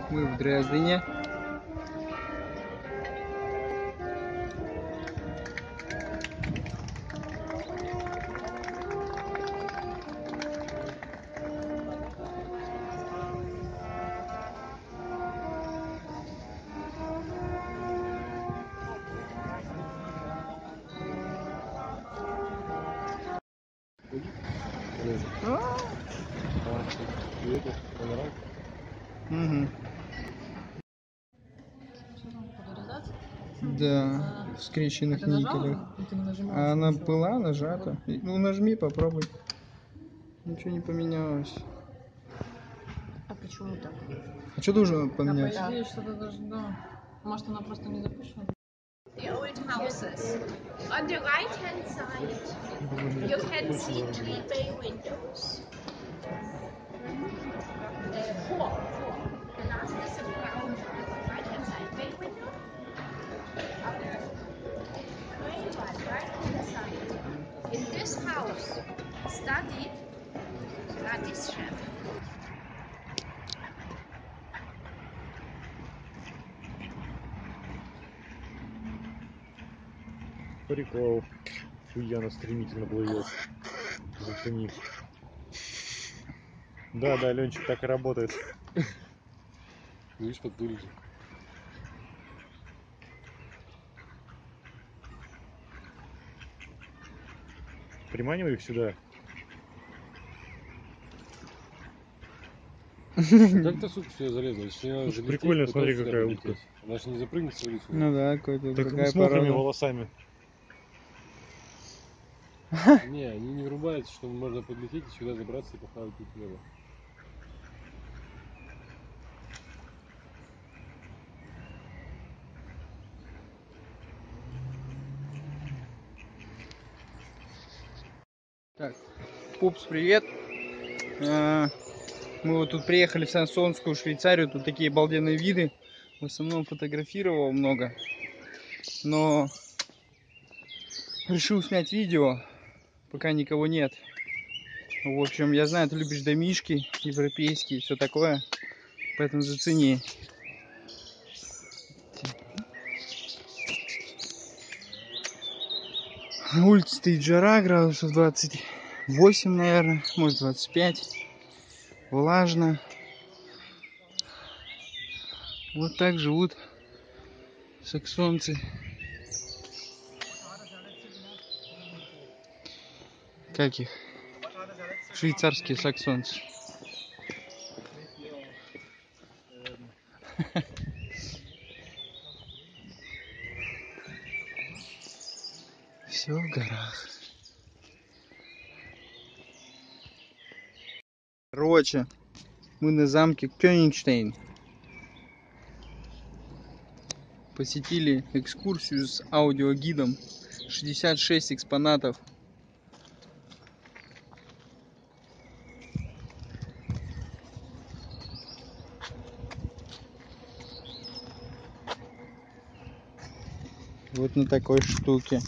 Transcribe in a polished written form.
Мы в Дрездене. Угу. Да, в скрещенных никелях. А она была нажата. Ну нажми, попробуй. Ничего не поменялось. А почему так? А что должно поменяться? По идее, что-то должно. Может, она просто не запущена? The old houses. On the right hand side, you can see 3 bay windows. Four. The last is a brown right hand side bay window. Gray one right hand side. In this house, studied this chef. Прикол. Хуяна стремительно плывет. Зацени. Да, Ленчик, так и работает. Видишь, подпылили. Приманивай их сюда. Как-то, сука, сюда залезла. Если прикольно, смотри, какая утка. Она же не запрыгнет с улицы. Ну да, какой-то такая с мокрыми порода. волосами. Не, они не врубаются, что можно подлететь и сюда забраться и похавать тут хлеба. Так, пупс, привет. Мы вот тут приехали в Сансонскую Швейцарию. Тут такие обалденные виды. В основном фотографировал много. Но решил снять видео, пока никого нет. В общем, я знаю, ты любишь домишки европейские и все такое. Поэтому зацени. На улице стоит жара, градусов 28, наверное, может 25. Влажно. Вот так живут саксонцы. Как их? Швейцарские саксонцы. Все в горах. Короче, мы на замке Кёнигштейн. Посетили экскурсию с аудиогидом. 66 экспонатов. Вот на такой штуке.